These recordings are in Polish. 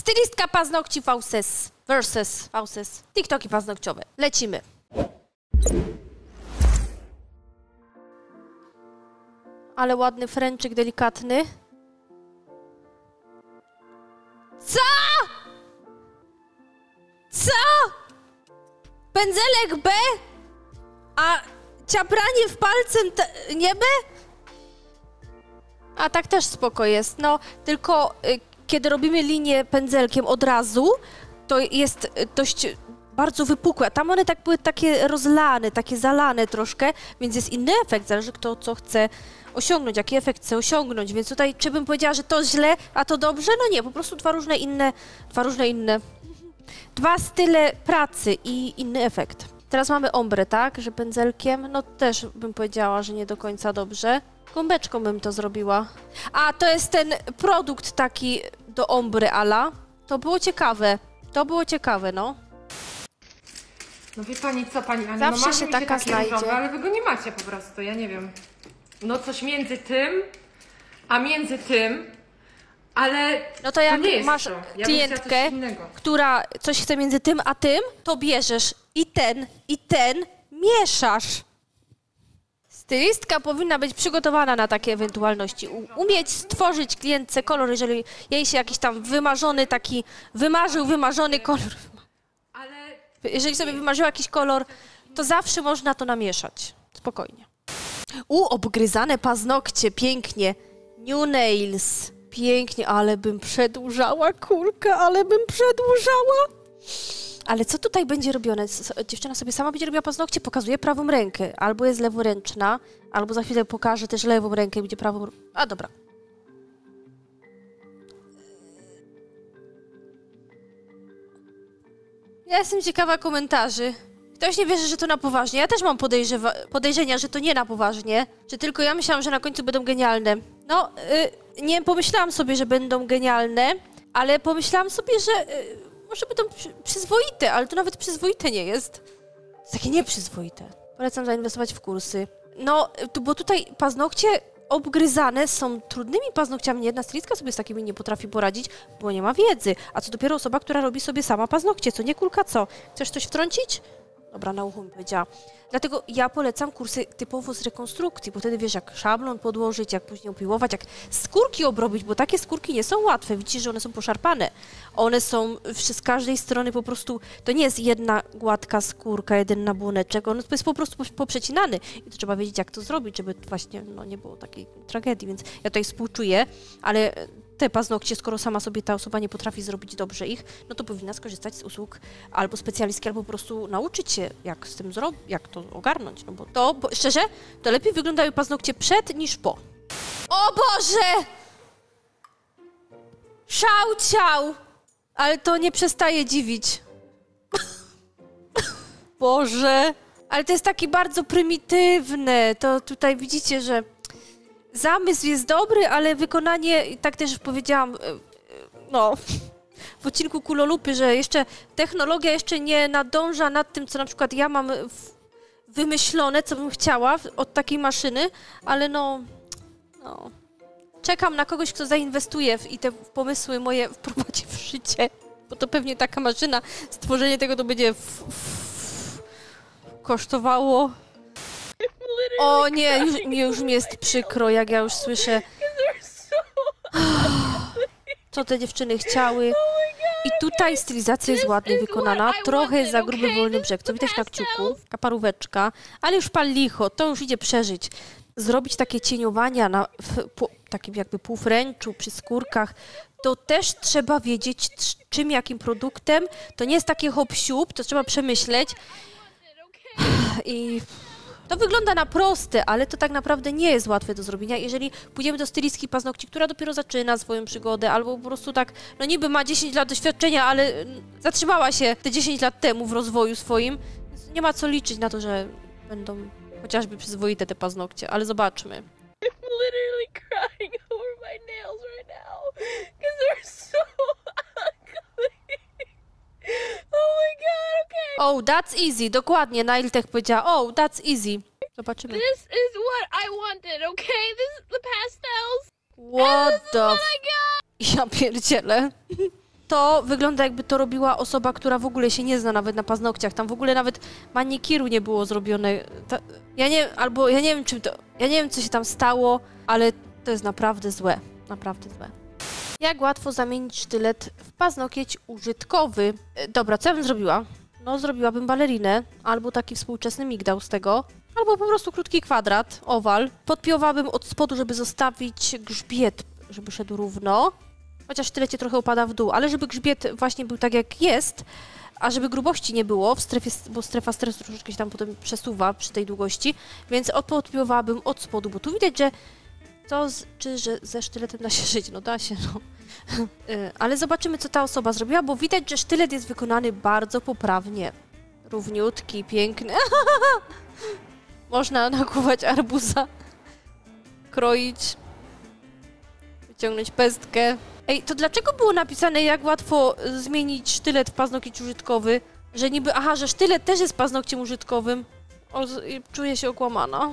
Stylistka paznokci versus TikToki paznokciowe. Lecimy. Ale ładny fręczyk, delikatny. Co? Co? Pędzelek B? A ciapranie w palcem nie B? A tak też spoko jest, no. Tylko kiedy robimy linię pędzelkiem od razu, to jest dość bardzo wypukłe. Tam one tak były takie rozlane, takie zalane troszkę, więc jest inny efekt. Zależy kto co chce osiągnąć, jaki efekt chce osiągnąć. Więc tutaj czy bym powiedziała, że to źle, a to dobrze? No nie, po prostu dwa różne inne. Dwa style pracy i inny efekt. Teraz mamy ombre, tak? Że pędzelkiem, no też bym powiedziała, że nie do końca dobrze. Gąbeczką bym to zrobiła. A, to jest ten produkt taki do ombre ala. To było ciekawe, no. No wie pani co, pani Aniu, Zawsze no się mi taka takie znajdzie. różowe, ale wy go nie macie po prostu, ja nie wiem. No coś między tym, a między tym, ale no to jak nie jest masz to. Ja klientkę, która coś chce między tym a tym, to bierzesz i ten mieszasz. Stylistka powinna być przygotowana na takie ewentualności. Umieć stworzyć klientce kolor, jeżeli jej się jakiś tam wymarzony kolor. Ale Jeżeli sobie wymarzyła jakiś kolor, to zawsze można to namieszać. Spokojnie. Obgryzane paznokcie, pięknie. New nails. Pięknie, ale bym przedłużała kulkę, Ale co tutaj będzie robione? Dziewczyna sobie sama będzie robiła paznokcie, pokazuje prawą rękę. Albo jest leworęczna, albo za chwilę pokaże też lewą rękę i będzie prawą... A, dobra. Ja jestem ciekawa komentarzy. Ktoś nie wierzy, że to na poważnie. Ja też mam podejrzenia, że to nie na poważnie. Czy tylko ja myślałam, że na końcu będą genialne. No, nie pomyślałam sobie, że będą genialne, ale pomyślałam sobie, że może będą przyzwoite, ale to nawet przyzwoite nie jest. To jest takie nieprzyzwoite. Polecam zainwestować w kursy. No, bo tutaj paznokcie obgryzane są trudnymi paznokciami. Jedna stylistka sobie z takimi nie potrafi poradzić, bo nie ma wiedzy. A co dopiero osoba, która robi sobie sama paznokcie, co nie kulka, co? Chcesz coś wtrącić? Dobra, na ucho mi powiedziała. Dlatego ja polecam kursy typowo z rekonstrukcji, bo wtedy wiesz, jak szablon podłożyć, jak później opiłować, jak skórki obrobić, bo takie skórki nie są łatwe. Widzicie, że one są poszarpane. One są z każdej strony po prostu, to nie jest jedna gładka skórka, jeden nabłoneczek, on jest po prostu poprzecinany. I to trzeba wiedzieć, jak to zrobić, żeby właśnie nie było takiej tragedii, więc ja tutaj współczuję, ale te paznokcie, skoro sama sobie ta osoba nie potrafi zrobić dobrze ich, no to powinna skorzystać z usług albo specjalistki, albo po prostu nauczyć się, jak z tym zrobić, jak to ogarnąć, no bo szczerze, to lepiej wyglądają paznokcie przed niż po. O Boże! Szał ciał! Ale to nie przestaje dziwić. Boże! Ale to jest takie bardzo prymitywne. To tutaj widzicie, że zamysł jest dobry, ale wykonanie, tak też powiedziałam, no, w odcinku Kulolupy, że jeszcze technologia jeszcze nie nadąża nad tym, co na przykład ja mam wymyślone, co bym chciała od takiej maszyny, ale no, czekam na kogoś, kto zainwestuje i te pomysły moje wprowadzi w życie, bo to pewnie taka maszyna, stworzenie tego to będzie kosztowało. O nie, już mi jest przykro, jak ja już słyszę, co te dziewczyny chciały. I tutaj stylizacja jest ładnie wykonana, trochę za gruby wolny brzeg, co widać na kciuku, taka paróweczka, ale już pal licho, to już idzie przeżyć. Zrobić takie cieniowania takim jakby półfręczu, przy skórkach, to też trzeba wiedzieć, czym, jakim produktem. To nie jest takie hop-siup, to trzeba przemyśleć. I to wygląda na proste, ale to tak naprawdę nie jest łatwe do zrobienia. Jeżeli pójdziemy do stylistki paznokci, która dopiero zaczyna swoją przygodę, albo po prostu tak, no niby ma 10 lat doświadczenia, ale zatrzymała się te 10 lat temu w rozwoju swoim, więc nie ma co liczyć na to, że będą chociażby przyzwoite te paznokcie, ale zobaczmy. I'm literally crying over my nails right now because they're so ugly. Oh my god, okay. Oh, that's easy. Dokładnie, Nailtech powiedziała. Oh, that's easy. Zobaczymy. This is what I wanted, okay? This is the pastels. What the I got. Ja pierdzielę. to wygląda jakby to robiła osoba, która w ogóle się nie zna nawet na paznokciach. Tam w ogóle nawet manikiru nie było zrobione. Ja nie wiem czym to... Ja nie wiem, co się tam stało, ale to jest naprawdę złe. Naprawdę złe. Jak łatwo zamienić sztylet w paznokieć użytkowy? Dobra, co ja bym zrobiła? No, zrobiłabym balerinę, albo taki współczesny migdał z tego, albo po prostu krótki kwadrat, owal. Podpiąłabym od spodu, żeby zostawić grzbiet, żeby szedł równo. Chociaż sztylecie trochę upada w dół, ale żeby grzbiet właśnie był tak jak jest, a żeby grubości nie było w strefie, bo strefa stresu troszeczkę się tam potem przesuwa przy tej długości, więc podpiąłabym od spodu, bo tu widać, że że ze sztyletem da się żyć, no da się, no. Ale zobaczymy, co ta osoba zrobiła, bo widać, że sztylet jest wykonany bardzo poprawnie. Równiutki, piękny. Można nakuwać arbuza, kroić, wyciągnąć pestkę. Ej, to dlaczego było napisane, jak łatwo zmienić sztylet w paznokieć użytkowy? Że niby, aha, że sztylet też jest paznokciem użytkowym. Czuję się okłamana.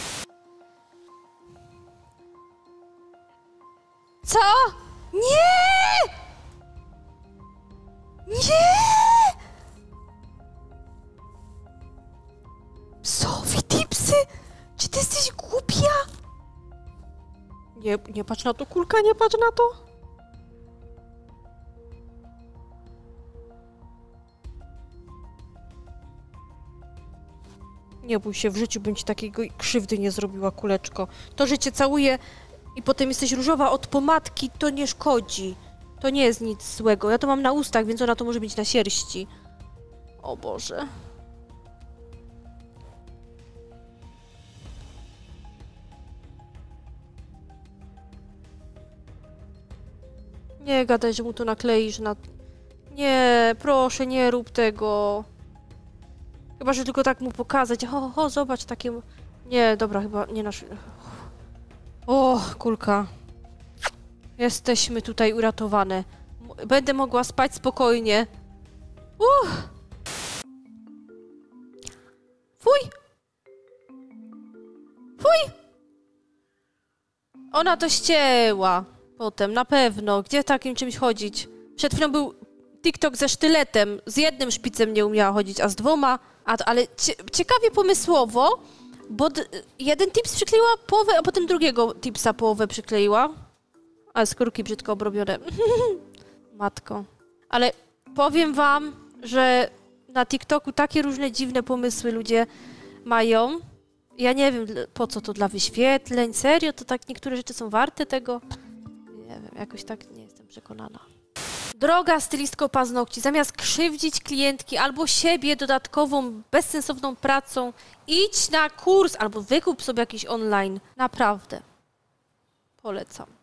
Co? Nie! Nie! Sophie Tipsy! Czy ty jesteś głupia? Nie patrz na to, kulka, nie patrz na to. Nie bój się, w życiu bym ci takiego krzywdy nie zrobiła, kuleczko. To, że cię całuję i potem jesteś różowa od pomadki, to nie szkodzi. To nie jest nic złego. Ja to mam na ustach, więc ona to może mieć na sierści. O Boże. Nie gadaj, że mu to nakleisz na... Nie, proszę, nie rób tego. Chyba, że tylko tak mu pokazać. Zobacz, takie... Nie, dobra, chyba nie nasz... O, kulka. Jesteśmy tutaj uratowane. Będę mogła spać spokojnie. Fuj! Fuj! Ona to ścięła. Potem, na pewno. Gdzie takim czymś chodzić? Przed chwilą był TikTok ze sztyletem. Z jednym szpicem nie umiała chodzić, a z dwoma. Ale ciekawie pomysłowo, bo jeden tips przykleiła połowę, a potem drugiego tipsa połowę przykleiła. Ale skórki brzydko obrobione. Matko. Ale powiem wam, że na TikToku takie różne dziwne pomysły ludzie mają. Ja nie wiem, po co to, dla wyświetleń. Serio? To tak niektóre rzeczy są warte tego? Nie wiem, jakoś tak nie jestem przekonana. Droga stylistko paznokci, zamiast krzywdzić klientki albo siebie dodatkową, bezsensowną pracą, idź na kurs albo wykup sobie jakiś online. Naprawdę. Polecam.